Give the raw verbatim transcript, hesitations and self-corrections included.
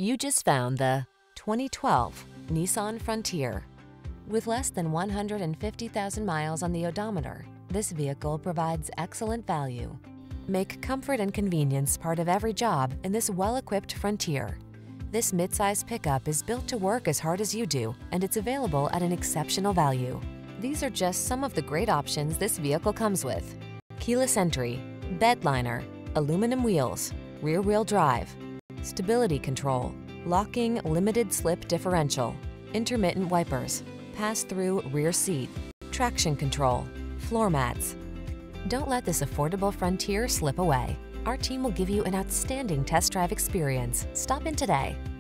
You just found the twenty twelve Nissan Frontier. With less than one hundred fifty thousand miles on the odometer, this vehicle provides excellent value. Make comfort and convenience part of every job in this well-equipped Frontier. This midsize pickup is built to work as hard as you do, and it's available at an exceptional value. These are just some of the great options this vehicle comes with: keyless entry, bed liner, aluminum wheels, rear-wheel drive, stability control, locking limited slip differential, intermittent wipers, pass-through rear seat, traction control, floor mats. Don't let this affordable Frontier slip away. Our team will give you an outstanding test drive experience. Stop in today.